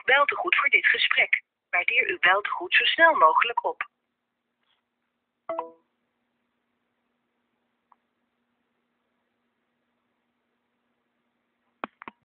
beltegoed voor dit gesprek. Waardeer uw beltegoed zo snel mogelijk op.